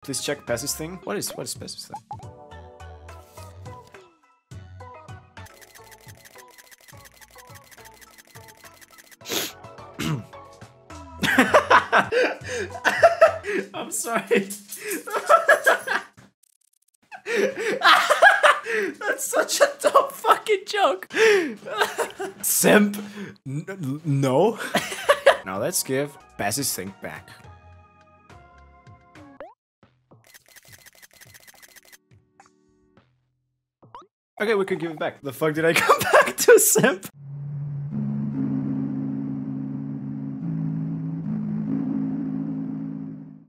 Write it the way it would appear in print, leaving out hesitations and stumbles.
Please check Pessy's thing. What is Pessy's thing? I'm sorry. That's such a dumb fucking joke. Simp. No. Now let's give Pessy's thing back. Okay, we could give it back. The fuck did I come back to simp?